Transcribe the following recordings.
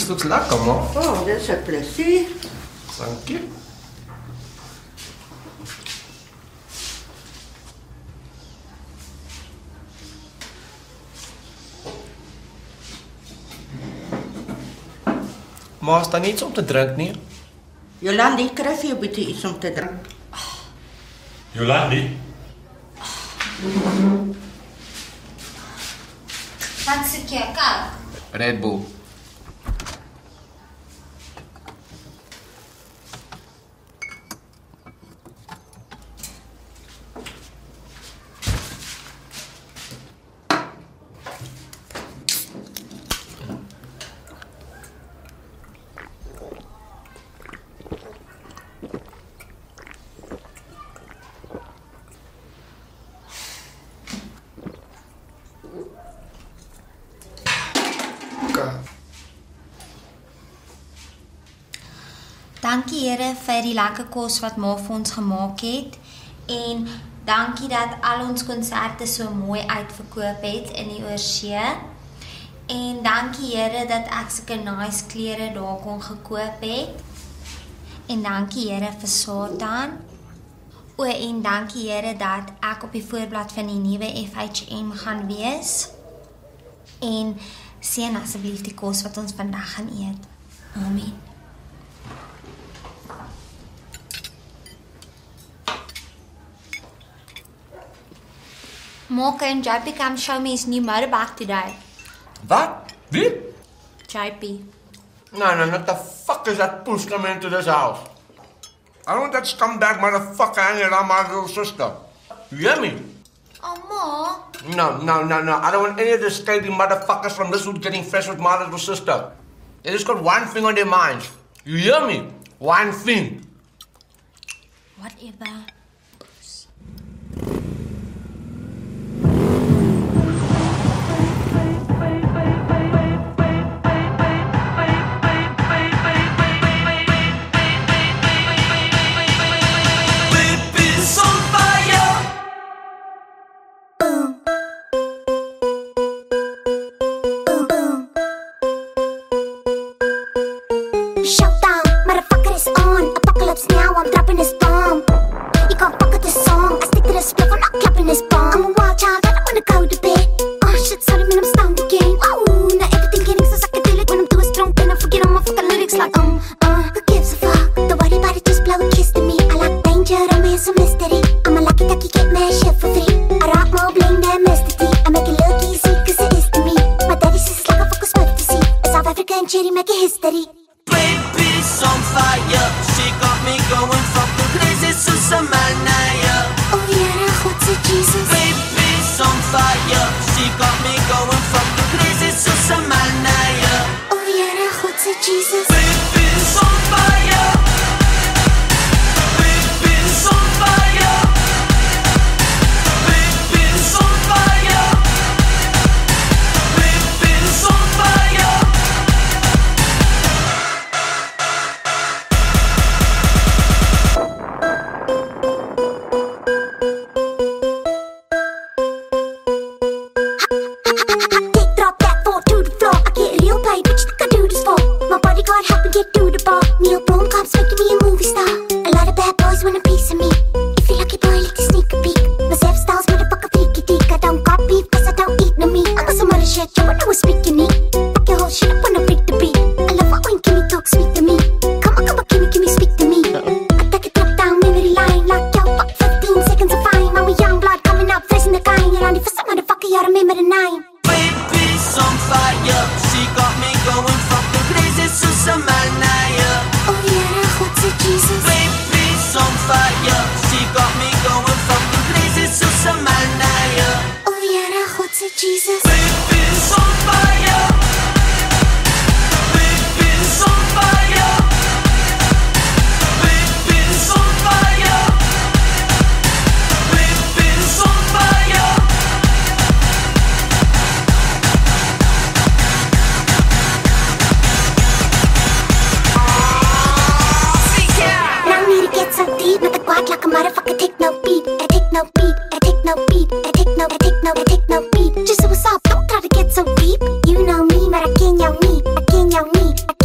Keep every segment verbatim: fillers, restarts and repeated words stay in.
This looks lekker, ma. Oh, dis 'n plesier. Dankie. Maar is daar niets om te drink nie? Jolandi, kry vir jou bietjie iets om te drink. Jolandi? Wat soek jy, Coke? Red Bull. Dankie Here vir die lekker kos wat ma vir ons gemaak het en dankie dat al ons konserte so mooi uitverkoop het in die oorsee. En dankie Here dat ek sulke nice klere daar kon gekoop het. En dankie Here vir Satan. O en dankie Here dat ek op die voorblad van die nuwe F H M gaan wees. En seën asseblief die kos wat ons vandag gaan eet. Amen. Mocha and J P come show me his new motorbike today. What? Wie? J P. No, no, what the fuck is that puss coming into this house? I don't want that scumbag motherfucker hanging around my little sister. You hear me? Oh, Ma. No, no, no, no. I don't want any of the scaly motherfuckers from this hood getting fresh with my little sister. They just got one thing on their minds. You hear me? One thing. Whatever. Shutdown, motherfucker is on. Apocalypse now, I'm dropping this bomb. You can't fuck with this song. I stick to this spliff, I'm not clapping this bomb. I'm a wild child, I don't wanna go to bed. Oh shit, sorry man, I'm stoned again. Oh, now everything getting so psychedelic when I'm too strong. Then I forget all my fucking lyrics like um, uh, who gives a fuck? Don't worry about it, just blow a kiss to me. I like danger, romance, and mystery. I'm a lucky ducky, get mad shit for free. I rock more bling than Mister T. I make it look easy, cause it is to me. My daddy says it's like a fucking sport to see. A South African cherry making history. Baby's on fire, she got me going fucking crazy, Susamanaya. Oh yeah, what's it, Jesus? Baby's on fire, she got me going fucking crazy, Susamanaya. Oh yeah, what's it, Jesus? Baby's on fire. Baby's on fire. Baby's on fire. Baby's on fire. Get through the ball. Neil Blomkamp's making me a movie star. A lot of bad boys want a piece of me. If you lucky boy, like to sneak a peek. My Zef style's motherfucker freaky deek. I don't got beef cause I don't eat no meat. I'm on some other shit, you wanna know speak unique. Fuck your whole shit up when I freak the beat. I love it when Kimmy talk sweet to me. Come on, come on, Kimmy, Kimmy, speak to me. I take a top down memory line. Like yo, fuck fifteen seconds of fine. I'm a young blood coming up, facing the guy. You're on the first motherfucker, you remember the nine. Baby's on fire, she got me going fucking crazy, Susamanaya. Oh yeah, what's it, Jesus? Baby's on fire, she got me going fucking crazy, Susamanaya. Oh yeah, what's it, Jesus? Baby's on fire. Baby's on fire. Baby's on fire. Baby's on fire. So deep, not the quad like a motherfucker. Take no beat, I take no beat, I take no beat, I take no, I take no, I take no beat. Just so what's up, don't try to get so deep. You know me, but I can't know me, I can't know me.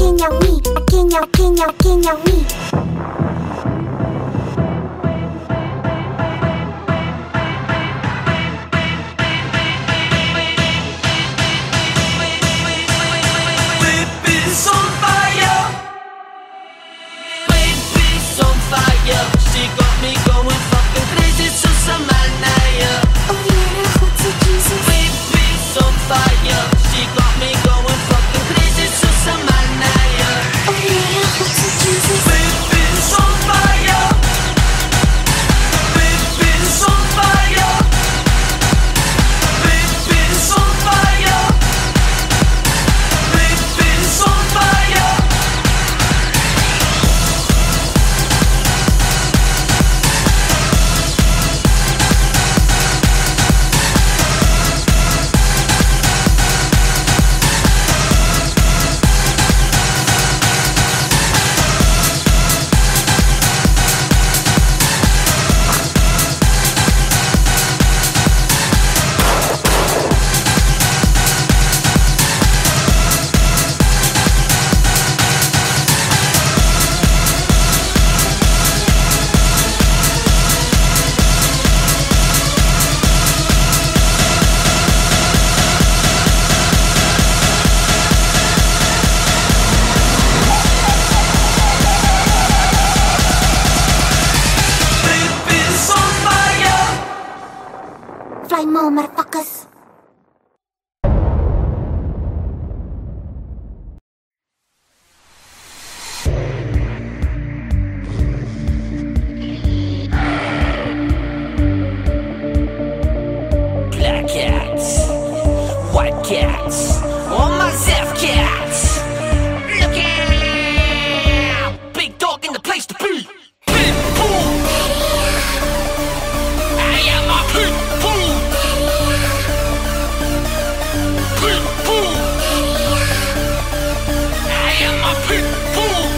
try more, motherfuckers. Black cats, white cats, all my Zeph cats. Look out! Big dog in the place to be. Pit bull. I am a pit bull. Pit bull. I am a pit bull.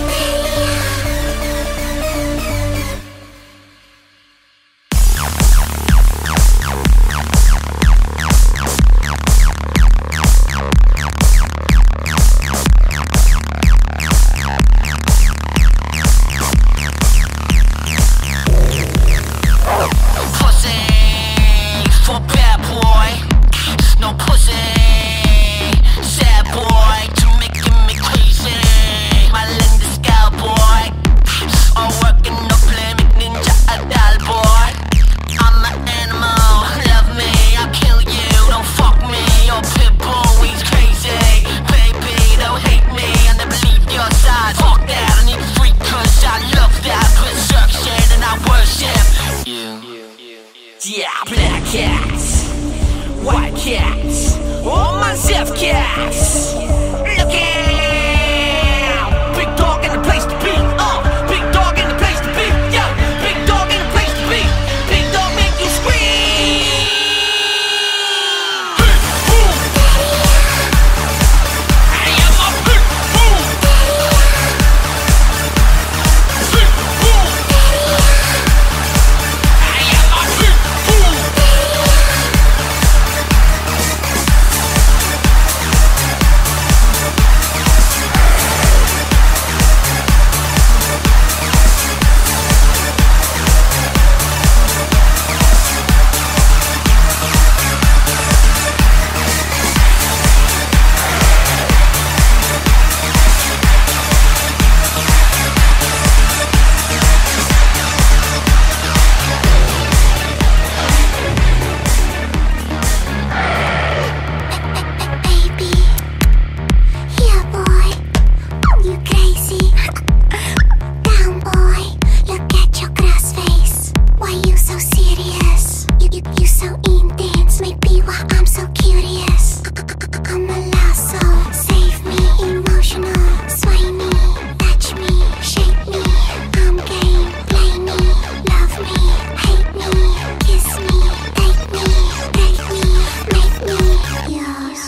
Yeah, black cats, white cats, all my Zeph cats. Look out! Big dog in the place to be. Uh, big dog in the place to be. Yeah, big dog in the place to be. Big dog make you scream. Pit bull. I am a pit bull. Pit bull. I am a pit bull. Baby, yeah, boy, you crazy? Down, boy, look at your grass face. Why you so serious? You, you, you so intense. Maybe why I'm so curious. I'm a lasso, save me, emotional. Sway me, touch me, shape me. I'm game, play me, love me, hate me, kiss me, take me, break me, make me yours.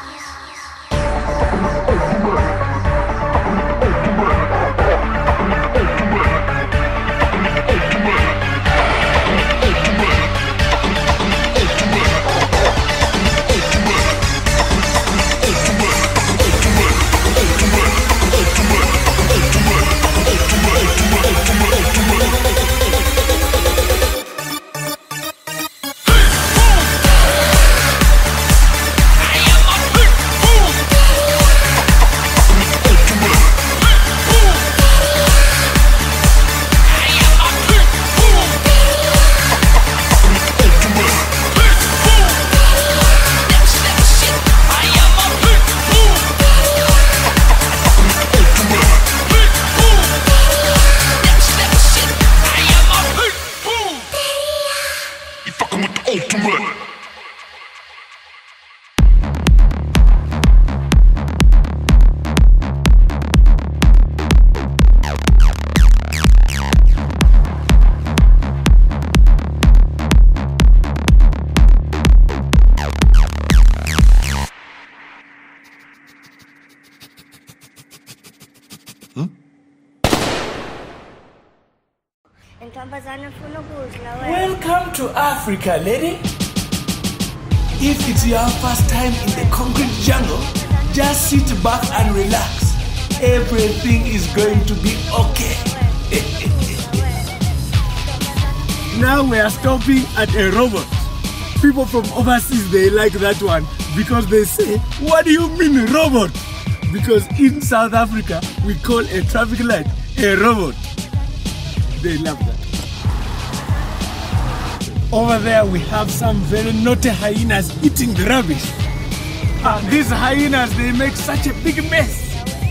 Welcome to Africa, lady. If it's your first time in the concrete jungle, just sit back and relax. Everything is going to be okay. Now we are stopping at a robot. People from overseas, they like that one because they say, what do you mean robot? Because in South Africa, we call a traffic light a robot. They love that. Over there we have some very naughty hyenas eating the rubbish. Uh, these hyenas, they make such a big mess.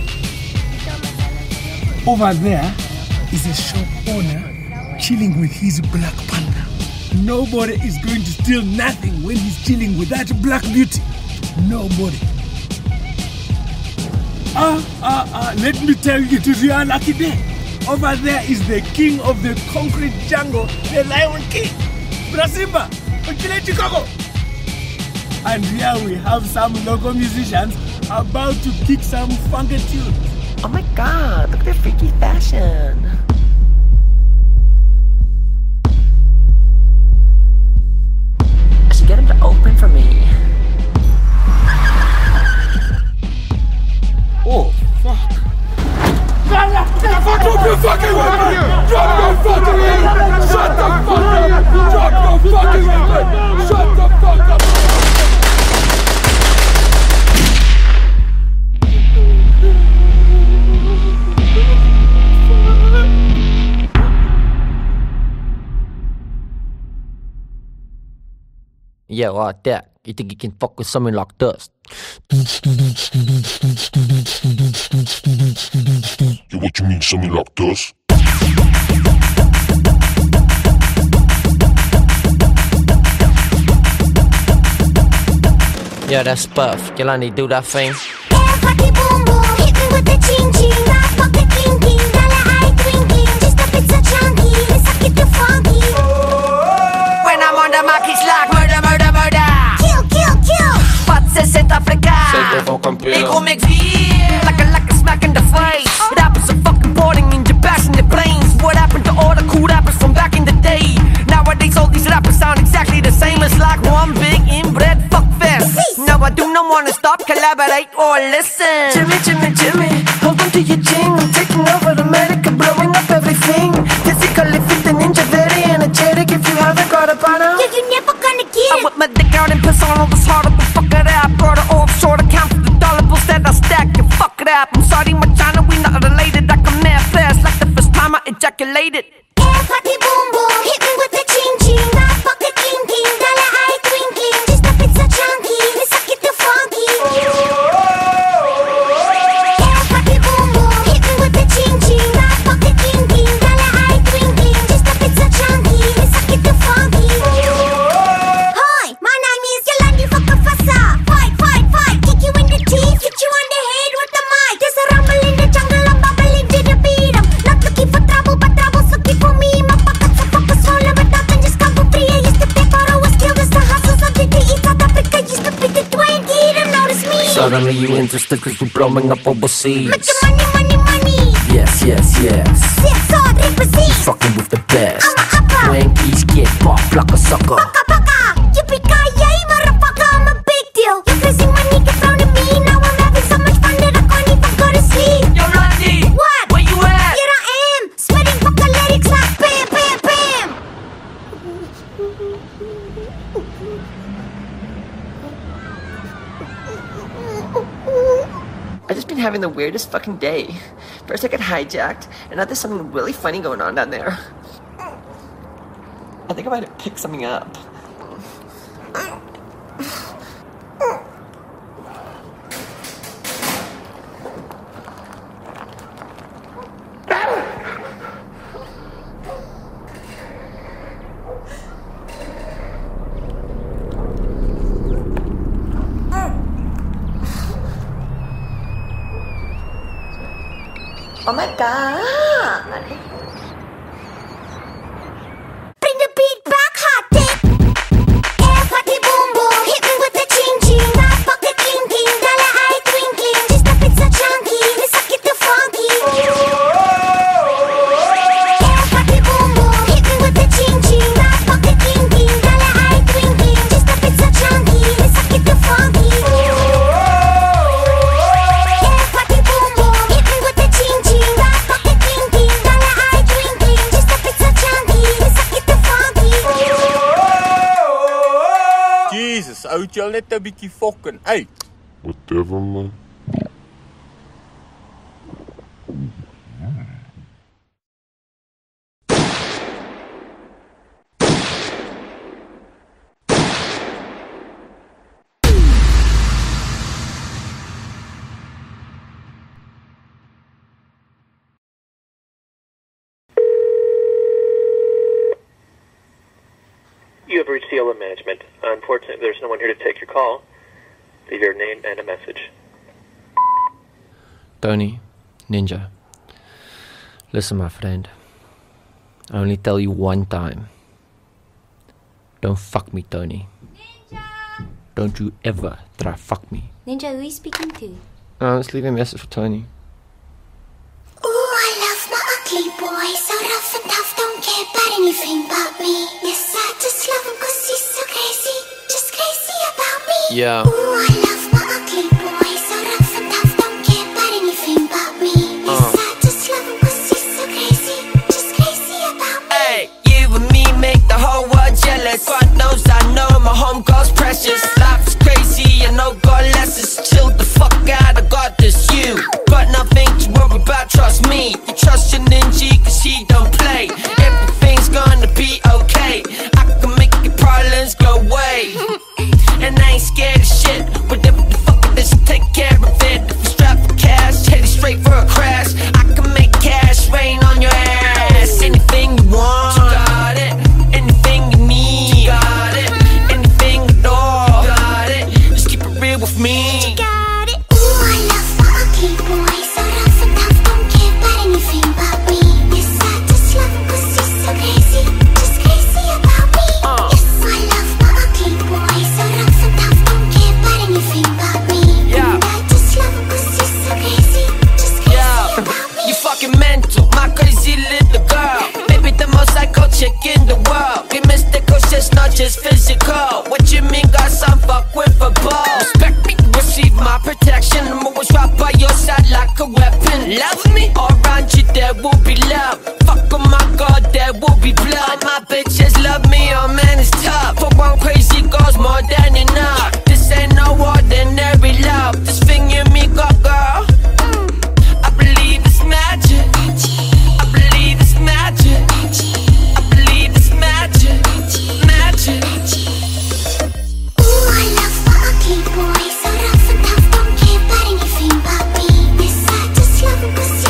Over there is a shop owner chilling with his black panda. Nobody is going to steal nothing when he's chilling with that black beauty. Nobody. Ah, ah, ah, let me tell you, it is your lucky day. Over there is the king of the concrete jungle, the Lion King, Brasimba, Okile Chicago. And here we have some local musicians about to kick some funky tunes. Oh my god, look at their freaky fashion. I should get them to open for me. Oh, fuck. Drop your fucking weapon! Drop your fucking weapon! Shut the fuck up! Drop your fucking weapon! Shut the fuck up! Yeah, like that. You think you can fuck with something like this? Yeah, what you mean, something like this? Yeah, that's Puff. Kelani, do that thing. Party boom boom, hit me with the ching ching. Rock pocket king king, dollar eye twinkling. Just a bit so chunky, let's get the funky. When I'm on the mic, it's like murder, murder, murder. Kill, kill, kill. Wat ze Zuid-Afrika. Ik kom ik weer. Like a, like a smack in the face. Rappers are fucking boarding in your bash in the planes. What happened to all the cool rappers from back in the day? Nowadays all these rappers sound exactly the same. It's like one big inbred fuck fest. No, I do not wanna stop, collaborate or listen. Jimmy, Jimmy, Jimmy, hold on to your chin. I'm taking over America, blowing up everything. Physically fit and ninja, very energetic. If you haven't got a partner, Yeah, you never gonna get I it. whip my dick out and piss on all this harder, but fuck it up. Brought it offshore to count for the dollar bills that I stack and fuck it up. I'm sorry, my China, we not related. I come mad fast like the first time I ejaculated. Yeah, party boom boom, hit me with the ching ching. Rock pocket king king, dollar eye twinkling. Just a bit so chunky, let's get the funky. Yeah, party boom boom, hit me with the ching ching. Rock pocket king king, dollar eye twinkling. Just a bit so chunky, let's get the funky. Hi, my name is Yolandi Fakafasa. Fight, fight, fight, kick you in the teeth, hit you on the head with the mic. There's a rumble in the jungle, I'm bubbling to the beat. I'm not looking for trouble, but trouble's looking for me. My pockets are focused, swollen, but nothing just come for free. I used to take out always kill this the hustles I did to eat. South Africa used to be the twenty, don't notice me. Suddenly you interested cause we blowing up overseas. Make your money, money, money. Yes, yes, yes. Six on represent. Fucking with the best. I'm a upper. Wankies get popped like a sucker. Baka, baka. Yippee-ki-yay, motherfucker, I'm a big deal. Your crazy money get thrown at me. Now I'm having so much fun that I can't even go to sleep. Yo, Randy! What? Where you at? Here I am, spitting fucking lyrics like bam, bam, bam. I've just been having the weirdest fucking day. First I got hijacked, and now there's something really funny going on down there. I think I might have picked something up. Oh my god! Bring the beat back, hot dick. Yeah, party boom boom, hit me with the ching ching. Rock pocket king king, dollar eye twinkling. Just a bit so chunky, let's get the funky. Yeah, party boom boom, hit me with the ching ching. Rock pocket king king, dollar eye twinkling. Just a bit so chunky, let's get the funky. Yeah, party boom boom, hit me with the ching ching. Rock pocket king king, dollar eye twinkling. Just a bit so chunky, let's get the funky. Jesus, oud jy al net 'n bietjie fucking uit. Whatever, man. have reached C L M management. Unfortunately, there's no one here to take your call. Leave your name and a message. Tony, Ninja. Listen, my friend. I only tell you one time. Don't fuck me, Tony. Ninja! Don't you ever try fuck me. Ninja, who are you speaking to? Uh, let's leave a message for Tony. Ooh, I love my ugly boy. So rough and tough, don't care about anything but me. Yes, I just love him cause he's so crazy. Just crazy about me. Yeah. Ooh, I love my ugly boy. So rough and tough, don't care about anything but me. Yes, Uh. I just love him cause he's so crazy. Just crazy about me. Hey, you and me make the whole world jealous. God knows I know my home girl's precious. Life's crazy and no God lessons. Chill the fuck out, I got this. You got nothing to worry about, trust me. You trust your ninja cause he don't play. Everything's gonna be okay. I can make your problems go away. And I ain't scared of shit. Whatever the fuck it is, take care of it. If you strap for cash, headed straight for a crash. I can make cash rain on your ass. Anything you want, you got it. Anything you need, you got it. Anything at all, you got it. Just keep it real with me. You got it. Ooh, I love my ugly boy. So rough and tough, don't care about anything but me. Yes, I just love him cause he's so crazy. Just crazy about me. Uh. Yes, I love my ugly boy. So rough and tough, don't care about anything but me. Yeah. And I just love him cause he's so crazy. Just crazy Yeah, about me. you fucking mental, my crazy little girl. Maybe the most psycho chick in the world. We mystical, just not just physical. What you mean, got some fuck with a ball? Respect me, receive my protection. I'm always right by your side like a weapon. Love me, all around you there will be love. Fuck, oh my God, there will be blood. My bitches love me, oh man, it's tough. For one crazy girl's more than enough. This ain't no ordinary love. This thing you me got, girl. I believe it's magic. I believe it's magic. I believe it's magic. Magic. Ooh, I love my ugly boy. So rough and tough, don't care about anything but me. Yes, I just love him cause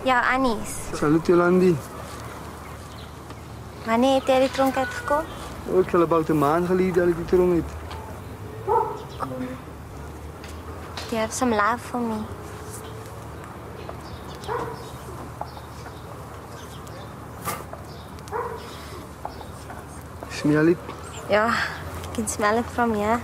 Ja, Annies. Salut Jolandi. Wanneer het jy die tronk uitgekom? Oh, ek al about 'n maand gelede dat ek die tronk het. Do you have some love for me? Smell it? Ja, I can smell it from here.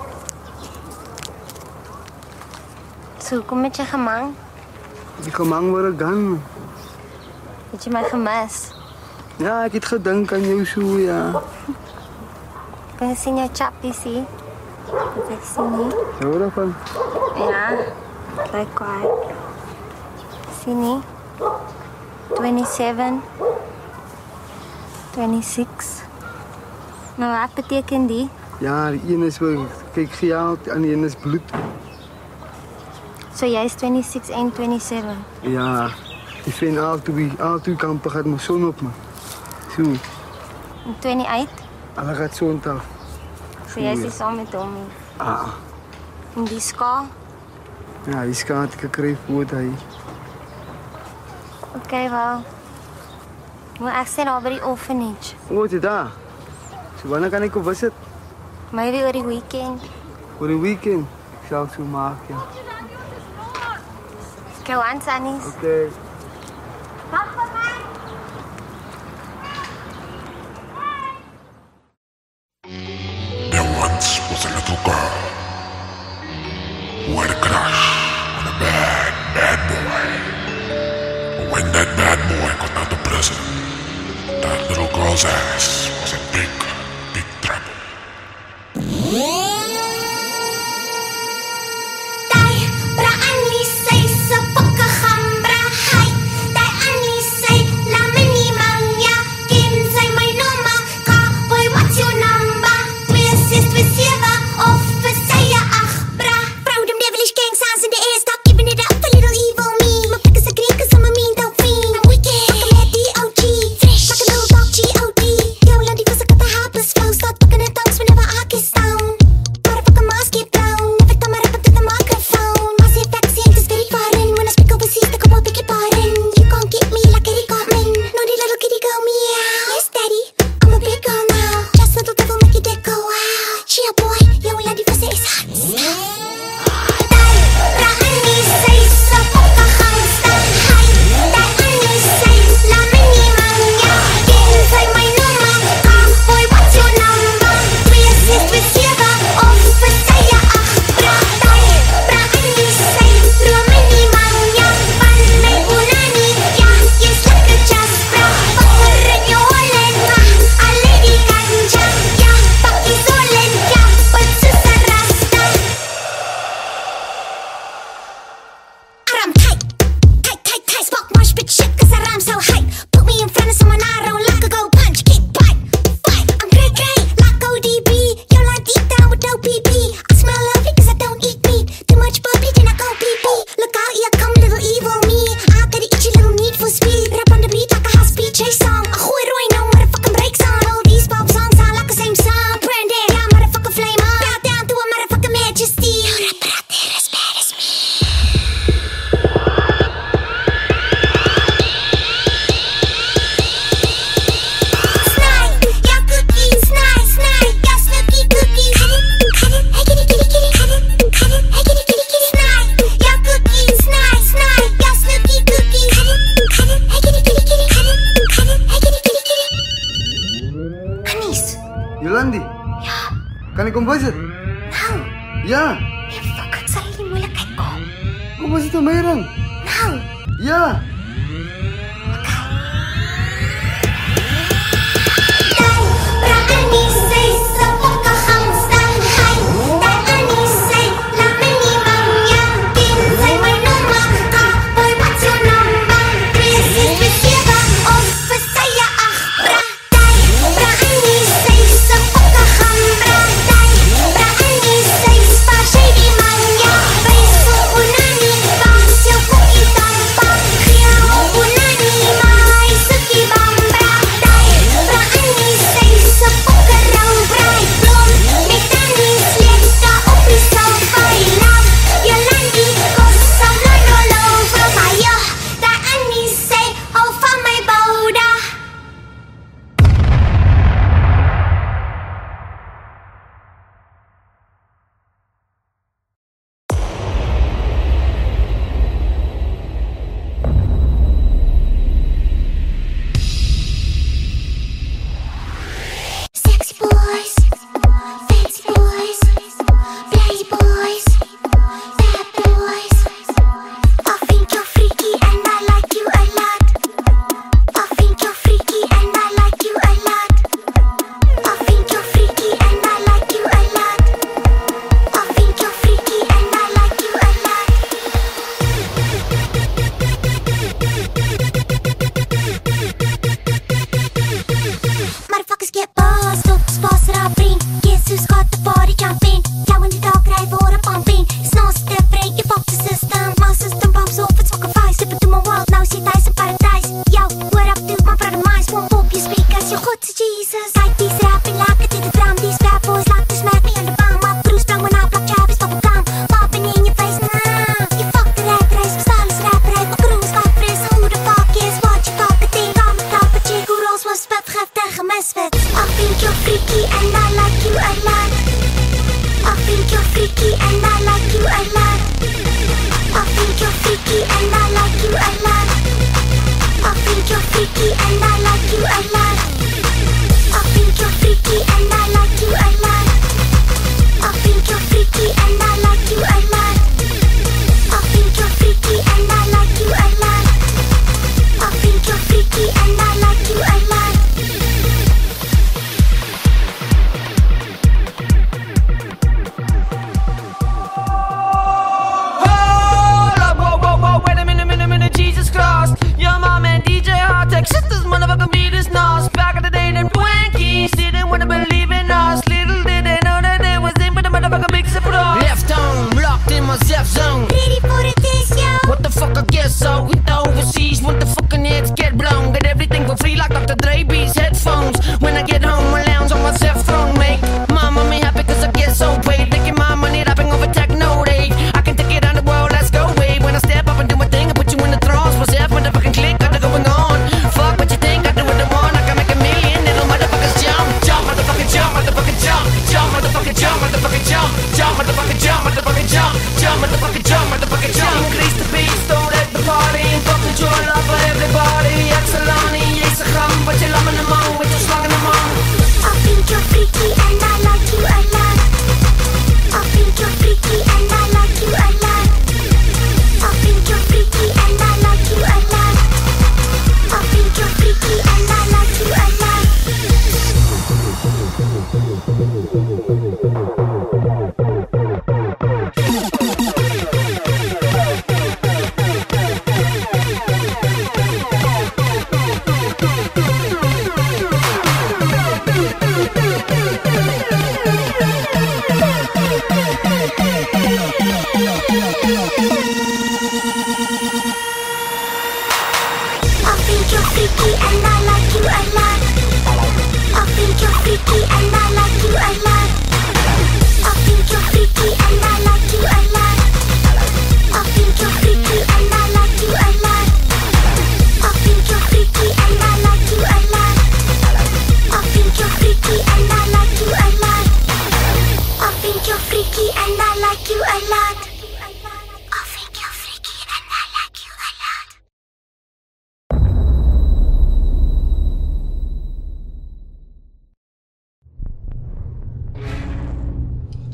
So, kom met jy gemang? Die gemang word 'n gun. Het jy my gemis? Ja, ek het gedink aan jou so, ja. Kan jy sien jou chappie, sien? Wat ek sien nie? Hou daarvan. Ja, kijk kwaad. Sien nie? twenty-seven, twenty-six. Nou, wat beteken die? Ja, die een is wel, kyk geld en die een is bloed. So jy is twenty-six en twenty-seven? Ja, die vind al twee, al twee kampen gaat mijn zon op me. Zo. En twenty-eight? Alle gaat zo'n taf. So jy is nie saam met hom nie. Ah, En die ska? ja, die skaat ek gekry voor hy. Oké, okay, wel. Moet ek sê daar by die orphanage. O, wat is daar? So wanneer kan ek op visit? Maybe oor die weekend. Voor die weekend? Ik zal het zo maken, ja. Oké, okay, once, Annies. Oké. Okay. Wacht vir my. There once was a little girl who had a crush on a bad, bad boy. But when that bad boy got out of prison, that little girl's ass was in big, big trouble. Jolandi? Ja. Kan ik kom visit? Nou. Ja. Nee, fuck, ek sal nie moeilikheid kom. Kom visit met mij dan? Nou. Ja. Yeah.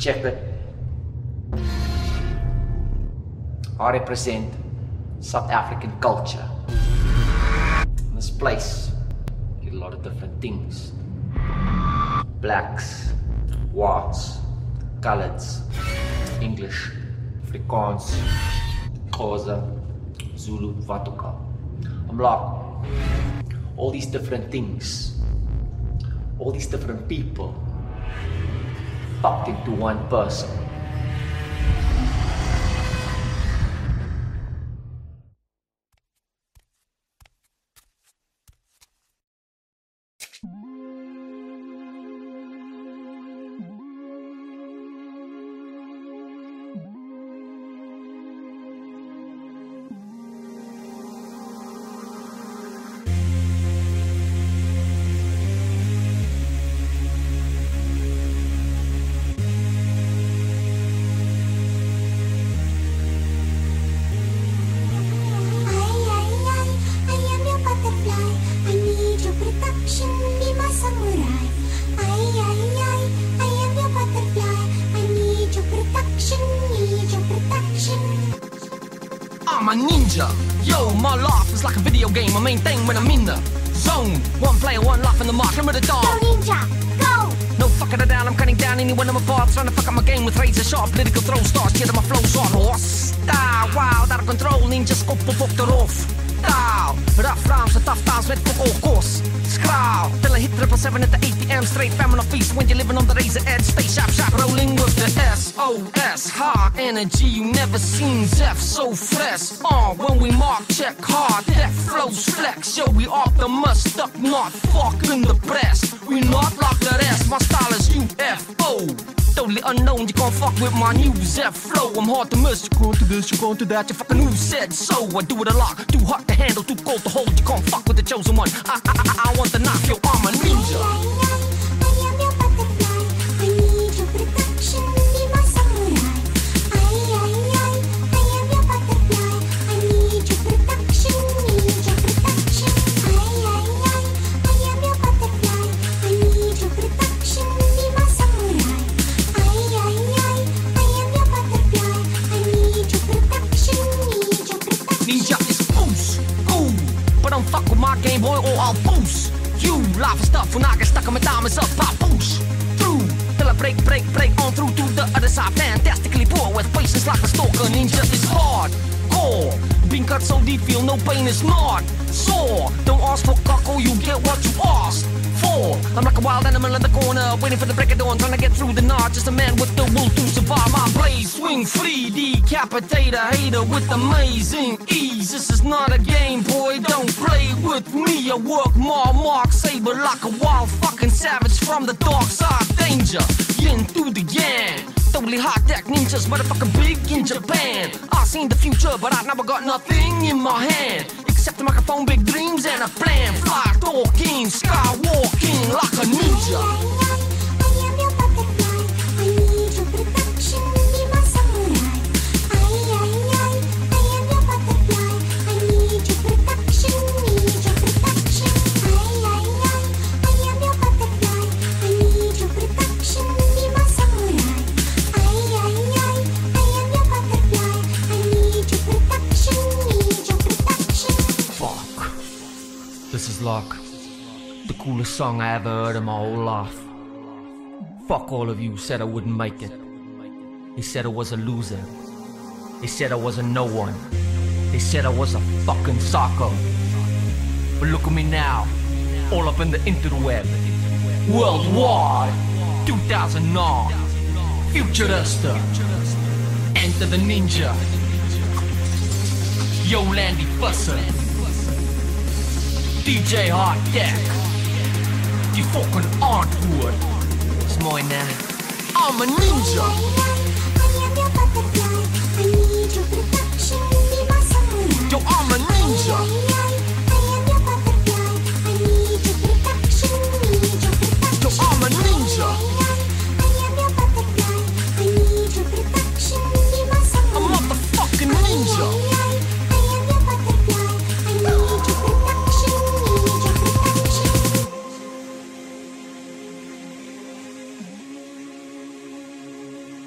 Check it. I represent South African culture. In this place, you get a lot of different things. Blacks, whites, coloreds, English, Afrikaans, Xhosa, Zulu, wat ook al. I'm like, all these different things, all these different people, fucked into one person. I'm a ninja. Yo, my life is like a video game. My main thing when I'm in the zone. One player, one life in the market with a dog. Go ninja, go! No fucking it down, I'm cutting down any one of my parts. Trying to fuck up my game with razor sharp political throw stars. Shit, my flow's on horse. Style, wild, out of control. Ninja skop op op de roof. Style, rough rounds and tough times met fuck all course. Scrowl, till I hit triple seven at the eight p m straight famine of feast. When you're living on the razor edge, stay sharp, sharp, rolling with the S O S. High energy, you never seen Zeph so fresh. Uh, when we mark, check hard, that flows flex. Yo, we optimus, stuck, not fucking the press. We not like the rest, my style is U F O. Totally unknown, you can't fuck with my new Zeph flow. I'm hard to miss, you can't do this, you can't do that. You fucking who said so? I do it a lot, too hot to handle, too cold to hold. You can't fuck with the chosen one. I, I, I, I want the knife, yo, I'm a ninja. I am your butterfly. I need your protection. Be my samurai. I, I, I, I am your butterfly. I need your protection. Need your protection. I, I, I, I am your butterfly. I need your protection. Be my samurai. I, I, I, I am your butterfly. I need your protection. Need your protection. Ninja is boost, cool. But don't fuck with my Game Boy or I'll boost. You life and stuff when I get stuck on my diamonds up, I push through till I break, break, break on through to the other side. Fantastically poor with patience like a stalker. Ninja is hard, core. Being cut so deep, feel no pain is not sore. Don't ask for cockle, you get what you asked for. I'm like a wild animal in the corner, waiting for the break of dawn, trying to get through the night. Just a man with the will to survive. My blade swing free, decapitate a hater with amazing ease. This is not a game, boy, don't play with me. I work my mark saber like a wild fucking savage from the dark side. Danger, yin through the yang. Totally hot tech ninjas, motherfucking big in Japan. I seen the future, but I never got nothing in my hand except a microphone, big dreams, and a plan. Fly talking, skywalking like a ninja. I am your butterfly. I need your protection. Be my samurai. I, I, I, I am your butterfly. I need your protection. Need your protection. I, I, I, I am your butterfly. I need your protection. Be my samurai. I, I, I, I am your butterfly. I need your protection. Need your protection. Fuck. This is like the coolest song I ever heard in my whole life. Fuck all of you who said I wouldn't make it. They said I was a loser. They said I was a no one. They said I was a fucking psycho. But look at me now, all up in the interweb. Worldwide, two thousand nine. Futurista. Enter the ninja. Yo, Landy Fusser. D J Hard Deck. Die fucking antwoord is mooi, ne? I'm a ninja. I am your butterfly. I need your protection. Be my samurai. Yo, I'm a ninja. I am your butterfly. I need your protection. Need your protection. Yo, I'm a ninja. I am your butterfly. I need your protection. Be my samurai. I'm a motherfucking ninja. I am your butterfly. I need your protection. Need your protection. 'Cause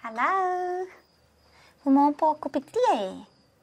Hallo. Wil maar 'n paar koppie tee hê?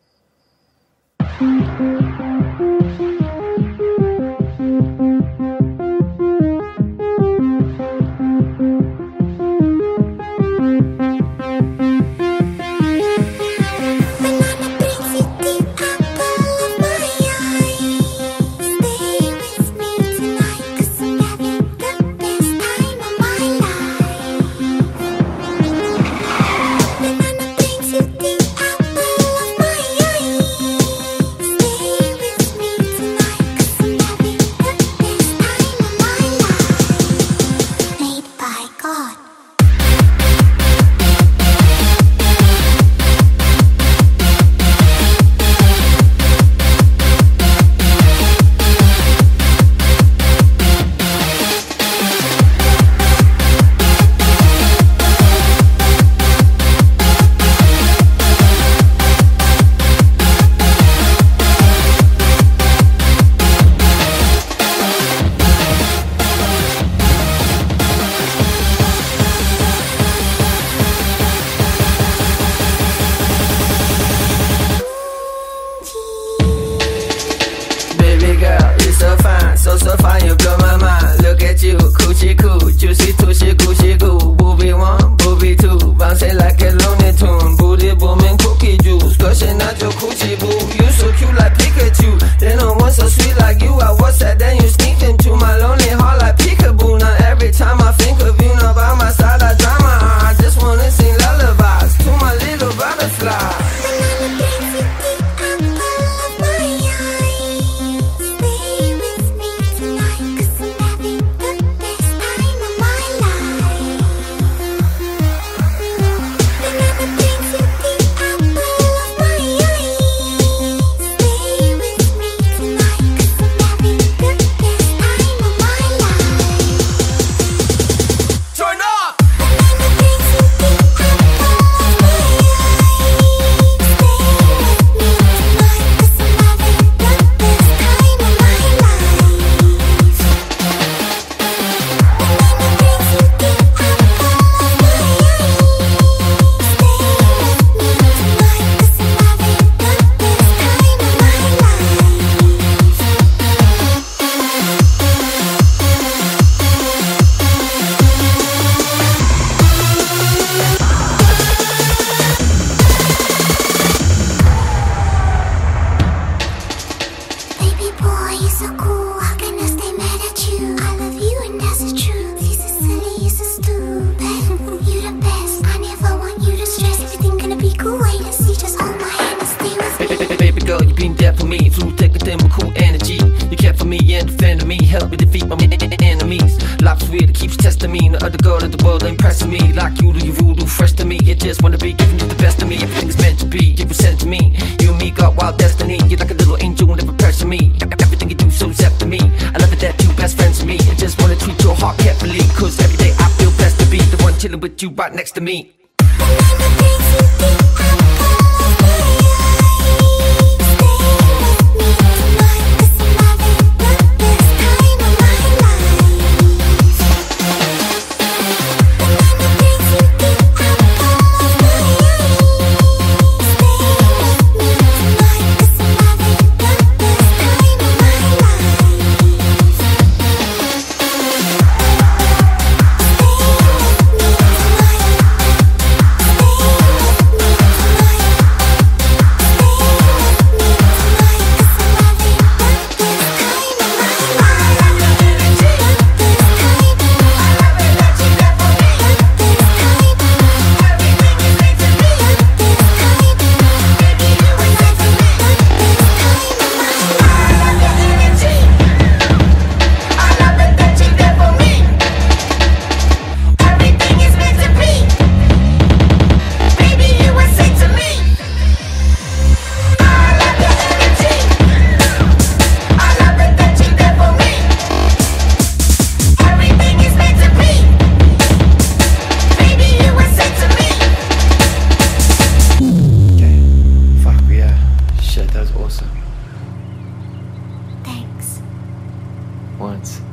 So so fine, you blow my mind. Look at you, coochie coo, juicy tushy, coochie goo. Booby one, booby two, bouncing like a Looney Tune. Booty booming, cookie juice, gushing out your coochie boo. You so cute like Pikachu, then no one so sweet like you. I was sad, then you sneaked into my lonely heart like peekaboo. Now every time I think of you, now by my side I dry my eye. I just wanna sing lullabies to my little butterfly. You right next to me. Once.